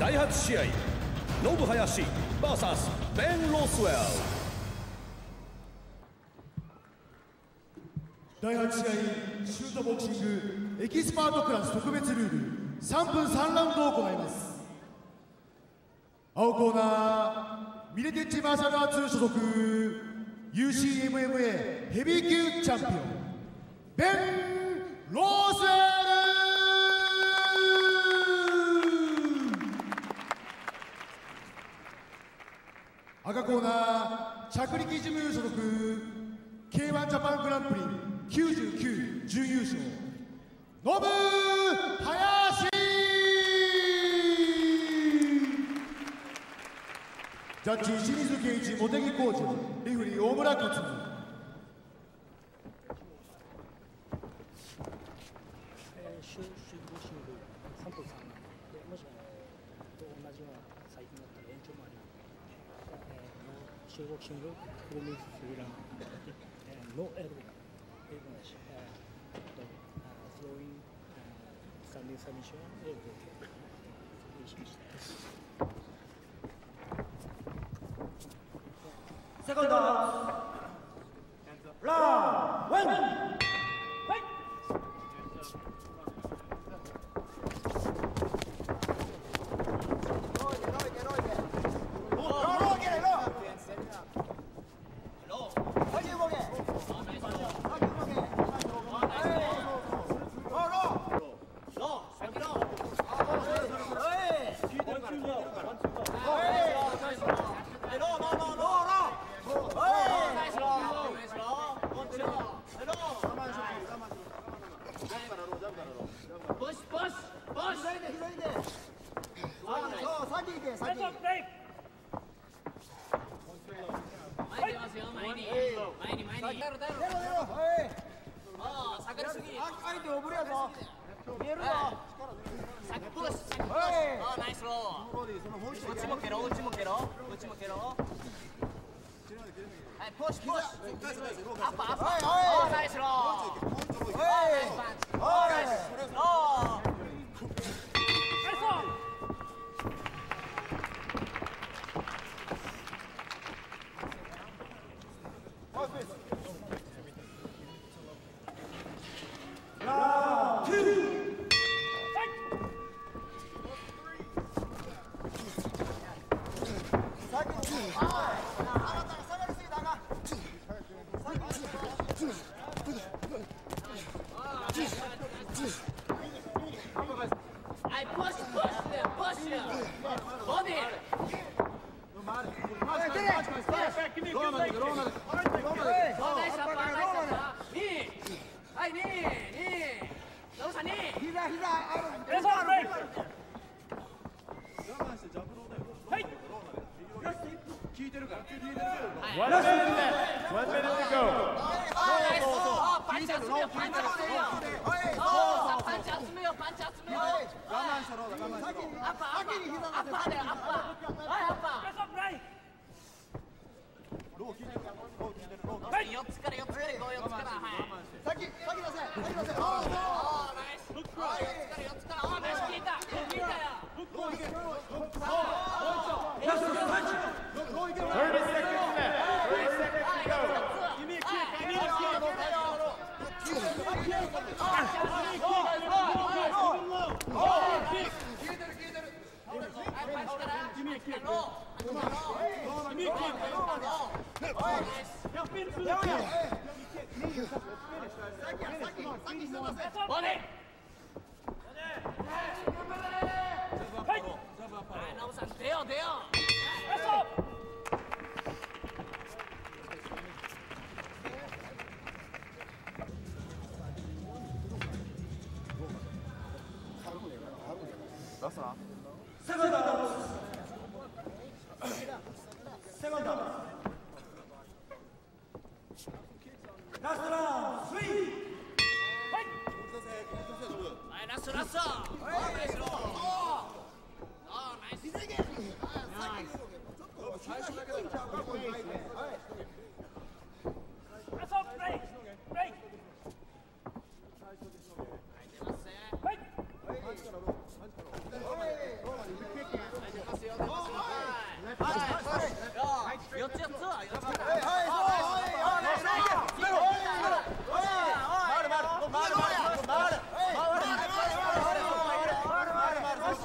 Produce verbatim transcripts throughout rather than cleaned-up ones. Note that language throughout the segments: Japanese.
だいはち試合、ノブハヤシ ブイエス ベン・ロスウェル。 だいはち試合、シュートボクシングエキスパートクラス特別ルールさんぷんさんラウンドを行います。青コーナー、ミレテッチマーシャルアーツ所属 ユーシーエムエムエー ヘビー級チャンピオンベン・ロースウェル。赤コーナー、着陸事務所属 ケーワン ジャパングランプリきゅうじゅうきゅう準優勝ノブハヤシ。ジャッジ清水圭一、茂木浩二、レフリー大村克美。 シュートボクシングさんぷんさんなんで、もしもと同じような採点だったら延長もあります。シュートボクシングフルミススリーランノーエルボーエルボーシスローインスタンディングサミッションエルボーしました。 セコンドランウェン。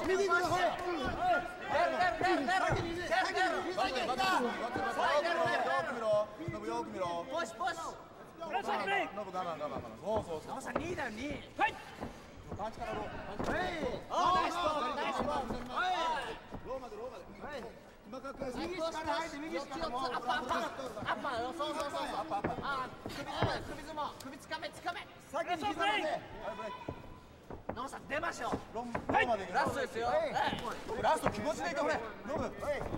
ノブさん出ましょう。はい。ラストですよ。ラスト気持ちでいてこれ。ノブ。はい。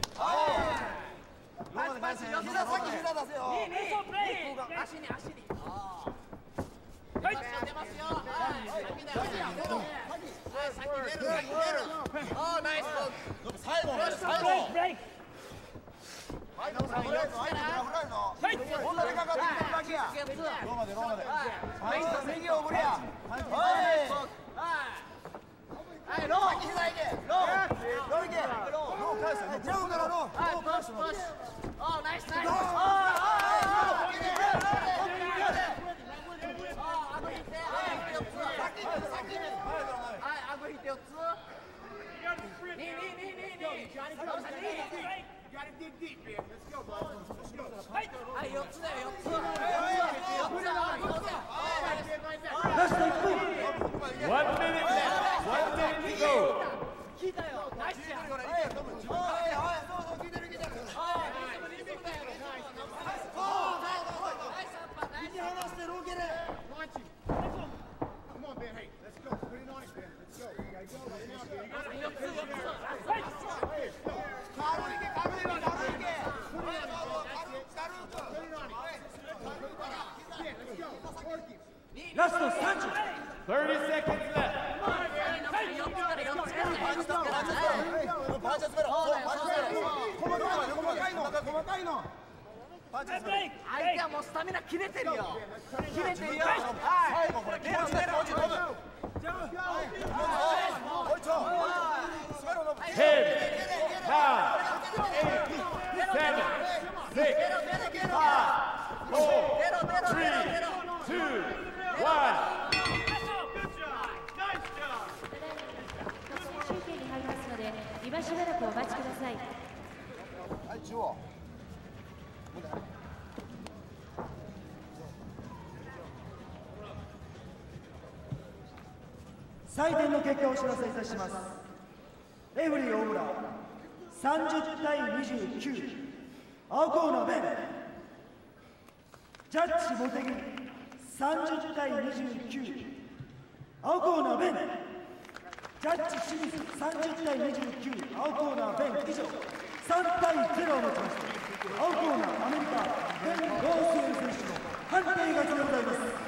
パンチパンチ。膝先膝出せよ。にに足に足に。はい。出ますよ。はい。先だよ。はい先出る先出る。ああナイス。ノブ最後最後。はい、ノブさんフライぞ。はい。こんなにかかってきてるだけや。ローマでローマで。はい。右を振りや。はい。はい、ロー。先膝いけ。ロー。ローいけ。ロー返す。ジャンからロー。はい、プッシュプッシュ。おー、ナイスナイス。おー、おー、おー。いけ。ローで。あー、顎引いて。はい、よっつ。先に先に。はい、顎引いてよっつ。ににににに。はい、はい、よっつだよ、よっつ。よっつだよ、よっつだよ。 ラストいっぷん。 One minute left. One minute to go. 聞いたよ。ナイスや。はい、はい、そうそう聞いてる聞いてる。はい、リズムだよ。ナイス。おー、ナイス。ナイスアッパー、ナイス。離してローケレ。Come on, Ben. Hey, let's go. Put it on it, Ben. Let's go. Let's go. よっつ、よっつ。はい。軽いけ、軽いけ、軽いけ。 ラストさんじゅう。 thirty seconds left. パンチ詰めろ。細かいの、細かいの。パンチ詰めろ。相手はもうスタミナ切れてるよ。切れてるよ。はい。最後これ気持ちで気持ちで。 ten, nine, eight, seven, six, five, four, three, two, one. 集計に入りますので、今しばらくお待ちください。 はい、中央。 採点の結果をお知らせいたします。レフェリー大村さんじゅうたいにじゅうきゅう、青コーナーベン。ジャッジ茂木さんじゅうたいにじゅうきゅう、青コーナーベン。ジャッジ清水さんじゅうたいにじゅうきゅう、青コーナーベン。以上さんたいゼロをもちまして青コーナーアメリカベン・ロースウェル選手の判定勝ちでございます。